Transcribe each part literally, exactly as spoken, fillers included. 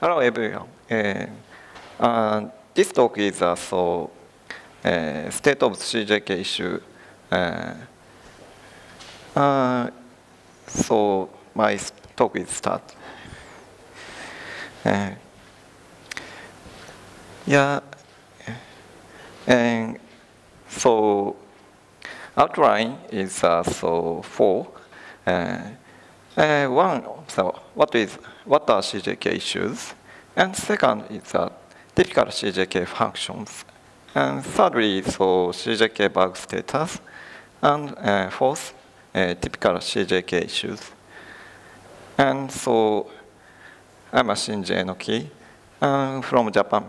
Hello everyone. Uh, uh, this talk is uh, so uh, state of C J K issue. Uh, uh, so my talk is start. Uh, yeah, and so outline is uh, so four. Uh, uh, one, so what is what are C J K issues? And second is uh, typical C J K functions. And thirdly, so C J K bug status. And uh, fourth, uh, typical C J K issues. And so I'm a Shinji Enoki uh, from Japan.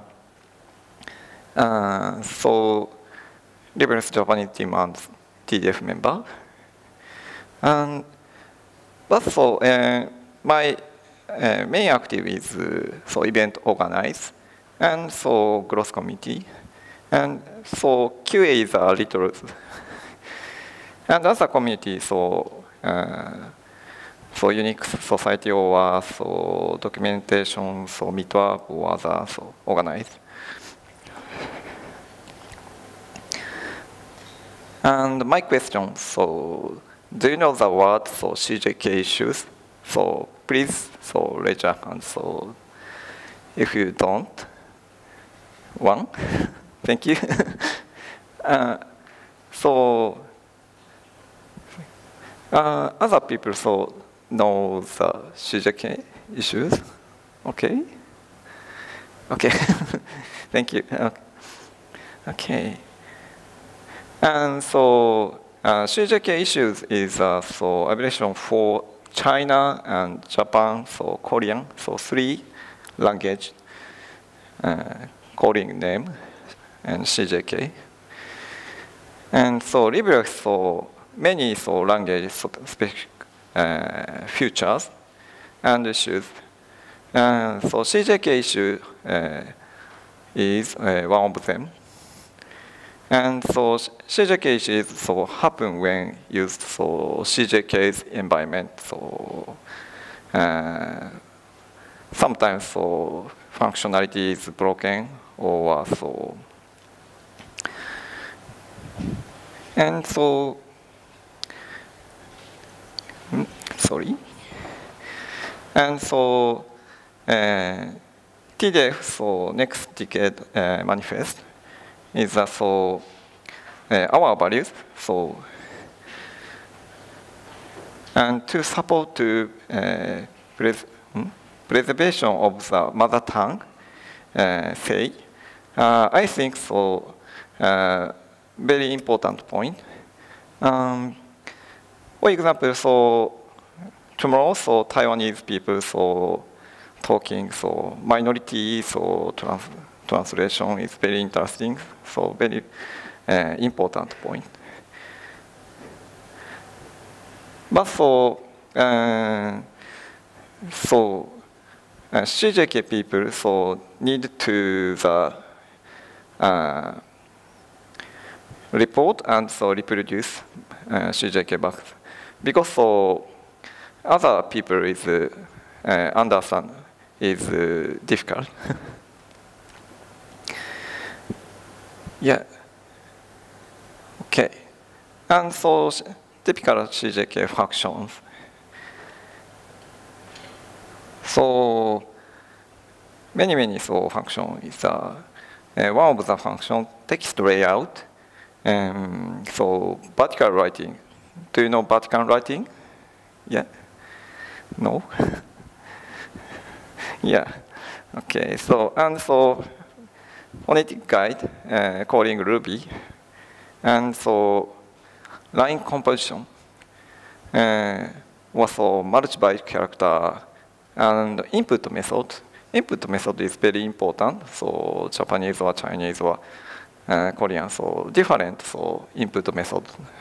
Uh, so Liberals Japanese team and T D F member. And but so uh, my uh, main active is uh, so event organize and so growth committee, and so Q A is a little and other community so uh, so Unix society or so documentation so meetup or other so organize. And my question, so do you know the word so C J K issues? So please so raise your hand. So if you don't, one, thank you. uh, so uh, other people so know the C J K issues. Okay. Okay. Thank you. Okay. okay. And so uh, C J K issues is uh, so abbreviation for China and Japan, so Korean, so three language uh, calling name and C J K. And so LibreOffice so many so language so specific uh, features and issues. And so C J K issue uh, is uh, one of them. And so C J K issues so happen when used for C J K's environment. So uh, sometimes so functionality is broken or so. And so sorry. And so uh, T D F so next decade uh, manifest is uh, so uh, our values so and to support to uh, pres hmm? preservation of the mother tongue uh, say uh, I think so uh, very important point. Um, for example, so tomorrow so Taiwanese people so talking so minority so trans translation is very interesting, so very uh, important point. But so, uh, so uh, C J K people so need to the uh, report and so reproduce uh, C J K bugs because so other people is uh, uh, understand is uh, difficult. Yeah. Okay. And so typical C J K functions. So many many so function is uh, uh, one of the function text layout. Um, so vertical writing. Do you know vertical writing? Yeah. No. Yeah. Okay. So and so. Phonetic guide uh, calling Ruby, and so line composition uh, was so multi-byte character and input method. Input method is very important. So Japanese or Chinese or uh, Korean, so different so input method.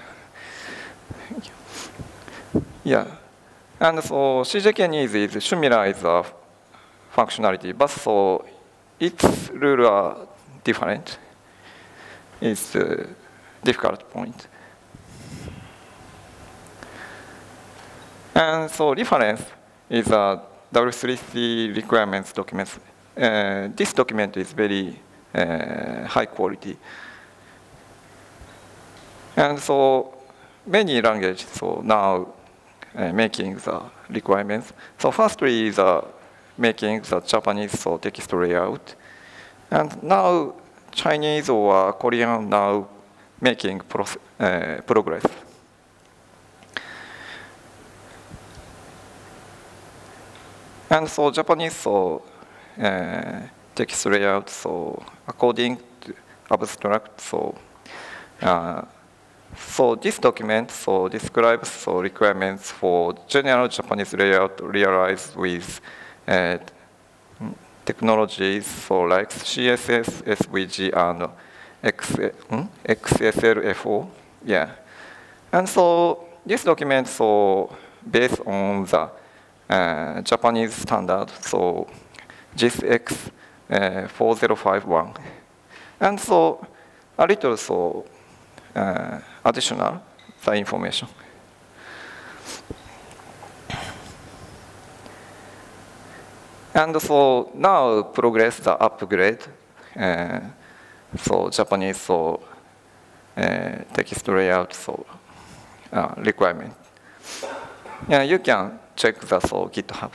Yeah, and so C J K needs is similar is a functionality, but so its rules are different. It's a difficult point. And so reference is a W three C requirements documents. Uh, this document is very uh, high quality. And so many languages so now uh, making the requirements. So firstly is uh, making the Japanese so text layout. And now Chinese or Korean now making pro uh, progress. And so Japanese so uh, text layout so according to abstract so uh, so this document so describes so requirements for general Japanese layout realized with uh, technologies so like C S S, S V G, and X, hmm? X S L F O. Yeah, and so this document so based on the uh, Japanese standard so J I S X uh, four zero five one, and so a little so uh, additional the information. And so now progress the upgrade. Uh, so Japanese so uh, text layout so uh, requirement. Yeah, you can check the so GitHub.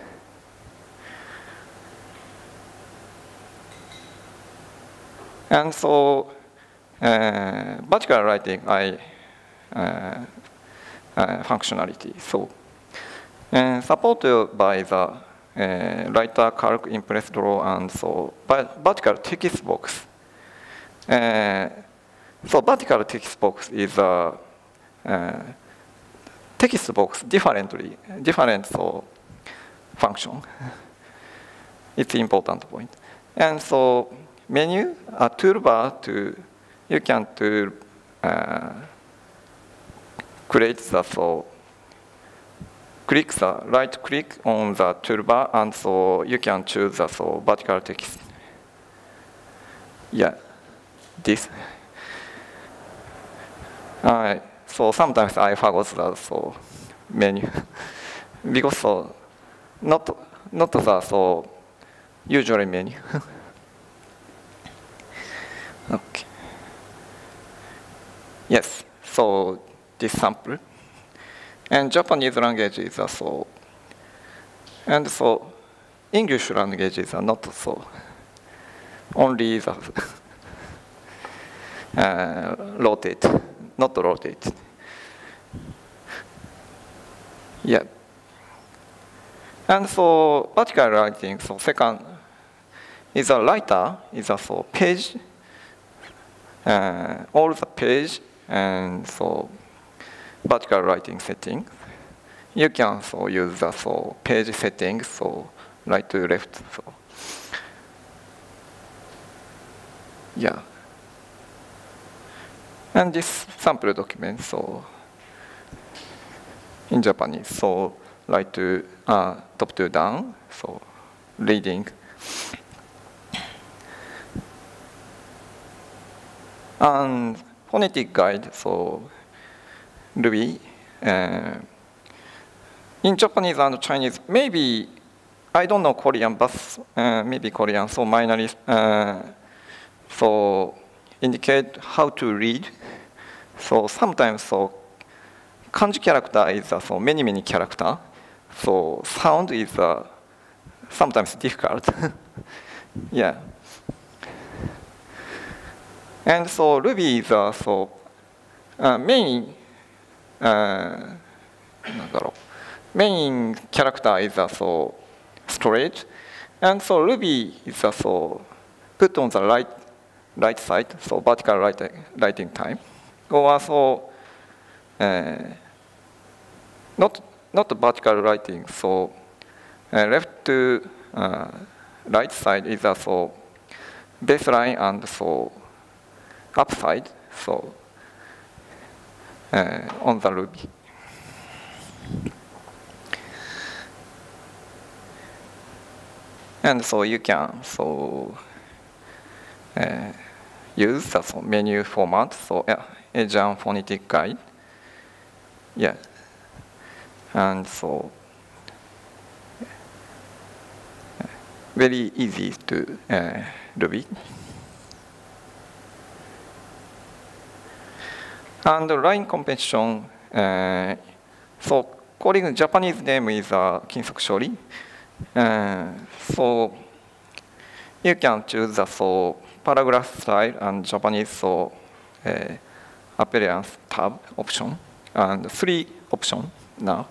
And so uh, vertical writing I uh, uh, functionality so uh, supported by the Uh, writer, calc, impress, draw, and so vertical text box. Uh, so vertical text box is a uh, text box differently, different so function. It's important point. And so menu, a toolbar to you can to uh, create the so. Click the right click on the toolbar, and so you can choose the so vertical text. Yeah, this. Alright. So sometimes I forgot the so menu because so not not the so usually menu. Okay. Yes. So this sample. And Japanese languages are so, and so English languages are not so. Only the uh, rotate, not rotate. Yeah. And so vertical writing. So second is a writer is a so page, uh, all the page, and so. Vertical writing settings. You can so use the so page settings, so right to left. So yeah. And this sample document, so in Japanese, so right to uh, top to down, so reading. And phonetic guide, so Ruby. Uh, in Japanese and Chinese, maybe, I don't know Korean, but uh, maybe Korean, so minorly, uh, so indicate how to read. So sometimes, so kanji character is uh, so many, many character. So sound is uh, sometimes difficult. Yeah. And so Ruby is uh, so uh, main Uh, main character is uh, so straight, and so Ruby is uh, so put on the right right side, so vertical writing, writing time, or so uh, not not vertical writing, so uh, left to uh, right side is uh, so baseline and so upside, so. Uh, on the Ruby. And so you can so uh, use the so menu format, so yeah, Asian phonetic guide. Yeah. And so very easy to uh, Ruby. And line convention, uh, so calling Japanese name is uh, Kinsoku Shori. Uh, so you can choose the so paragraph style and Japanese so uh, appearance tab option and three options now.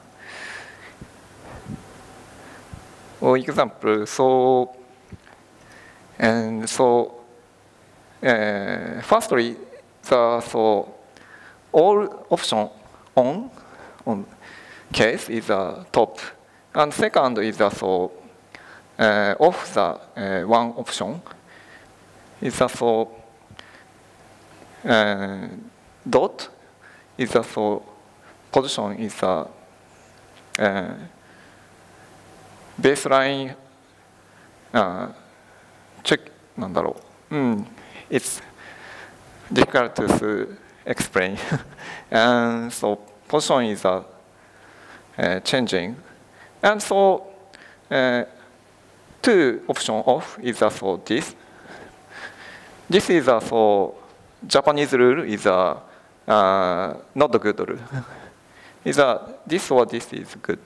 For example, so and so uh, firstly the so all option on on case is the top, and second is the so uh, off the uh, one option is the so uh, dot is the so position is the uh, baseline uh, check なんだろう。Mm, it's difficult to explain. And so position is uh, uh, changing. And so uh, two option off is uh, so this. This is uh, so Japanese rule is a uh, uh, not a good rule. Is uh, this or this is good.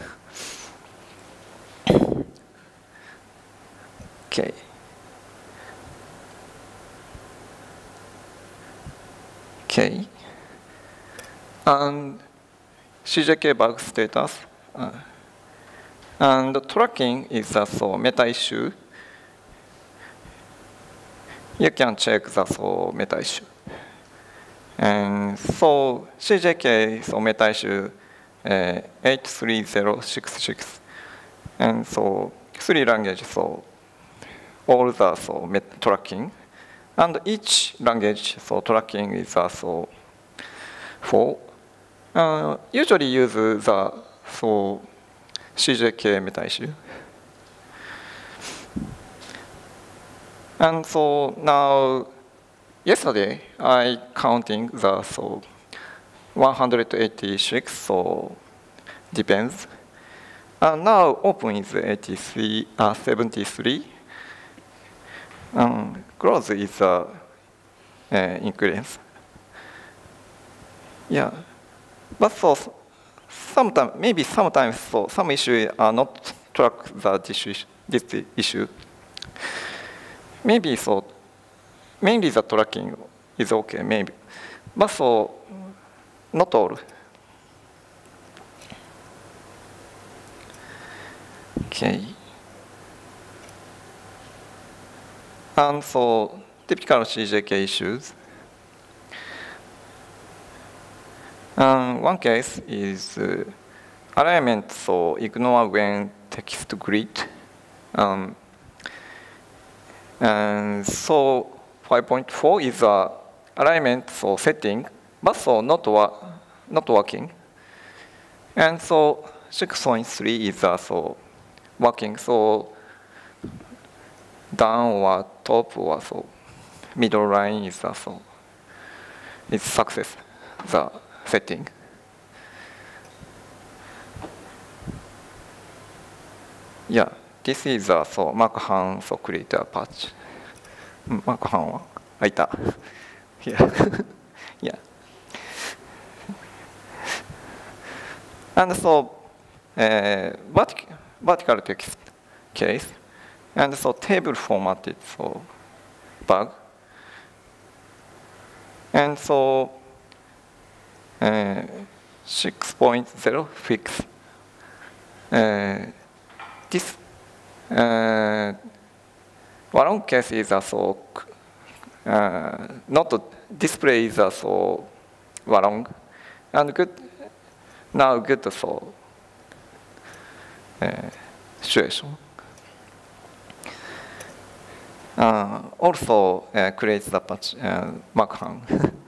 Okay. Okay. And C J K bug status. Uh, and tracking is a so meta issue. You can check the so meta issue. And so C J K so meta issue uh, eight three zero six six. And so three language so all the so met tracking. And each language so tracking is also four. Uh, usually use the so C J K meta issue. And so now, yesterday I counting the so one hundred eighty-six, so depends. And now open is eighty-three, uh, seventy-three. Um, close is uh, uh, increase. Yeah, but so sometimes maybe sometimes so some issues are not track the this issue, this issue. Maybe so mainly the tracking is okay maybe, but so not all. Okay. And so typical C J K issues. Um, one case is uh, alignment, so ignore when text grid. Um, and so five point four is uh, alignment, so setting, but so not, wa not working. And so six point three is uh, so working, so down or top or so middle line is uh, so it's success the setting. Yeah, this is uh, so Mark Han so create a patch. Mark Han はあいた。Yeah. Yeah. And so uh, vertic vertical text case. And so table formatted so bug. And so uh, six point zero fix. Uh, this uh, one case is also uh, not display is also wrong and good now good so uh, situation. Uh, also uh, creates the patch uh, Mark Han.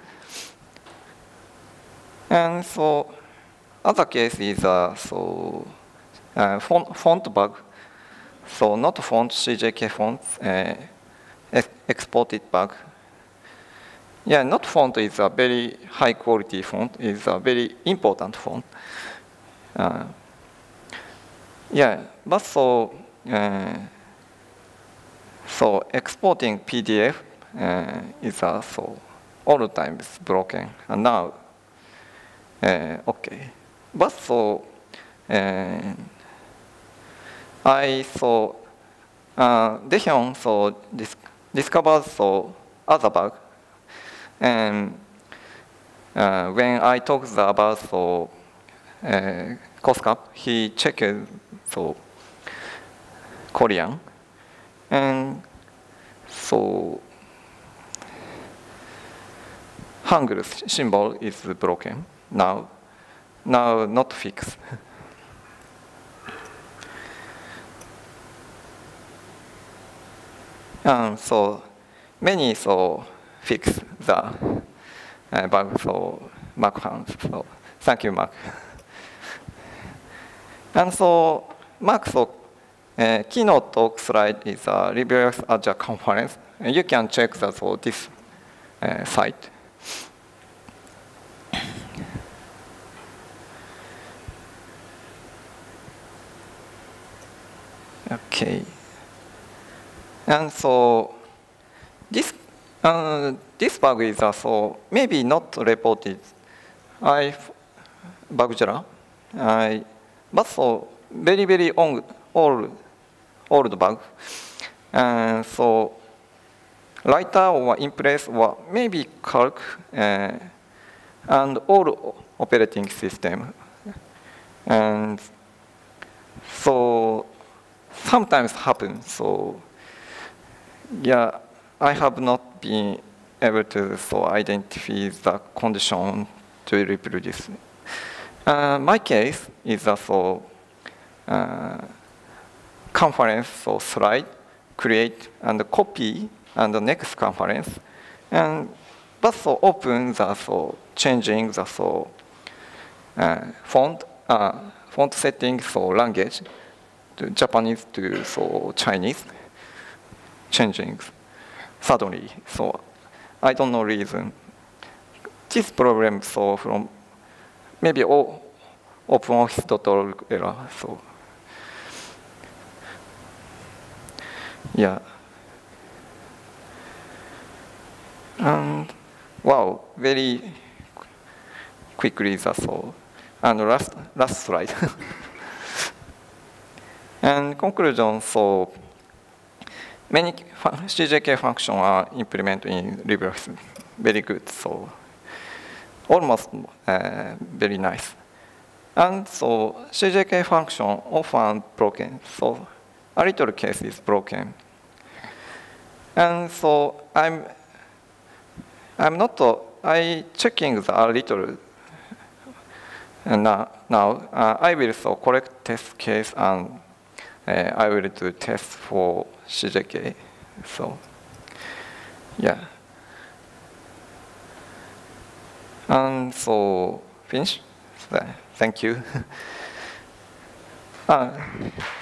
And so other case is uh, so uh, font, font bug. So not font C J K fonts uh, ex exported bug. Yeah, not font is a very high quality font. Is a very important font. Uh, yeah, but so. Uh, so exporting P D F uh, is uh, so all the time is broken. And now, uh, okay. But so uh, I saw uh, Daehyun so dis discovered so other bug, and uh, when I talked about so uh, COSCAP, he checked so Korean, and so Hangul symbol is broken now. Now not fixed. um, so many so fix the uh, bug so Mark found. So thank you, Mark. And so Mark so uh, keynote talk slide is a ReviewX Azure conference. And you can check that so this uh, site. Okay. And so this uh, this bug is also maybe not reported. I Bugjara, I but so very very old old old bug. And so Writer or Impress or maybe Calc uh, and all operating system. And so sometimes happen. So yeah, I have not been able to so identify the condition to reproduce. Uh, my case is also uh, conference so slide, create and copy and the next conference, and but so open the so changing the so uh, font uh, font settings so language to Japanese to so Chinese changing suddenly. So I don't know reason. This problem so from maybe all OpenOffice dot org error. So yeah. And wow, very quickly that's all. And last last slide. And conclusion, so many C J K functions are implemented in LibreOffice. Very good, so almost uh, very nice. And so C J K function often broken, so a little case is broken. And so I'm I'm not uh, I checking the a little uh, now. Now uh, I will so correct test case and uh, I will do test for C J K. So yeah. And so finish. So, thank you. uh,